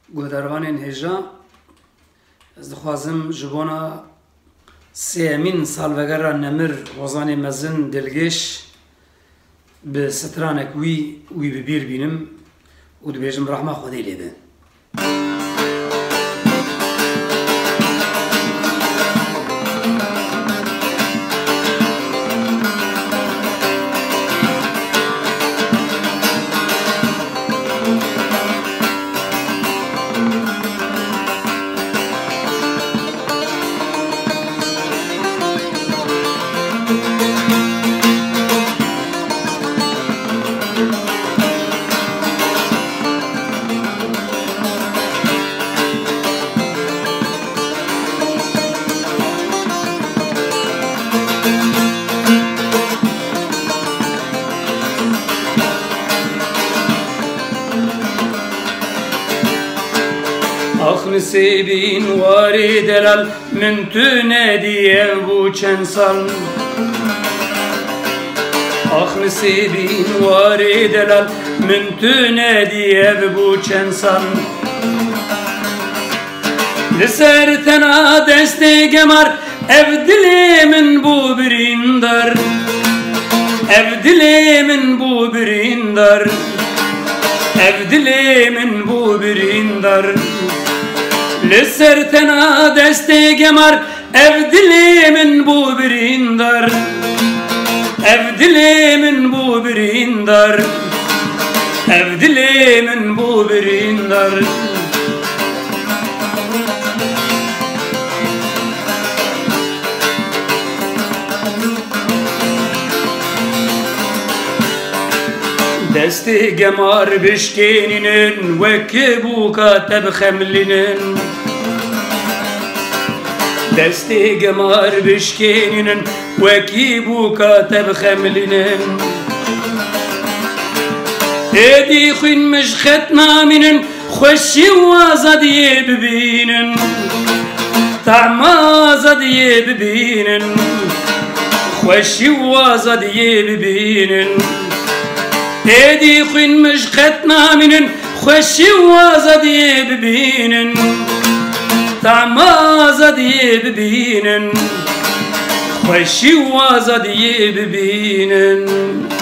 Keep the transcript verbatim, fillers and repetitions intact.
گودرغانên hêja ez dixwazim ji bona sêyemîn salvegera Nemir Hozanê mezin dilgeş bi stranek wî wî bi bîr bînim û dibêjim rehma Xwedê lê be. Nisibin vari delal min tu nediye bu çen sal. Ah nisibin vari delal min tu nediye bu çen sal. Liser tena deste gemar ev dilimin bu birindar. Ev dilimin bu birindar. Ev dilimin bu birindar. Liser tena deste gemar ev dilimin bu birindar. Ev dilimin bu birindar. Ev dilimin bu birindar. Desti gemar bişkeninin veki bu kateb xemlinin. Desti gemar bişkeninin veki bu kateb xemlinin. Edi xuyun mişxet naminin xoşi vazadiye bibinin. Ta'mazadiye bibinin. Xoşi vazadiye bibinin. Edi xuyun mişxet naminin xoşi vazadiye bibinin. Ta'mazadiye bibinin. Xoşi vazadiye bibinin.